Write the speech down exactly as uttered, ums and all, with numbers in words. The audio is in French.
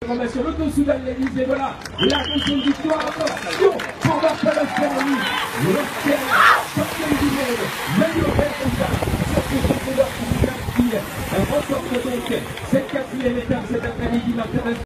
Sur le dessous d'Annelise, voilà la deuxième victoire. Attention pour Marcel Asperoni, l'ancien champion du monde, meilleur père comme ça, sur ce championnat qui remporte donc cette quatrième étape cet après-midi. Marcel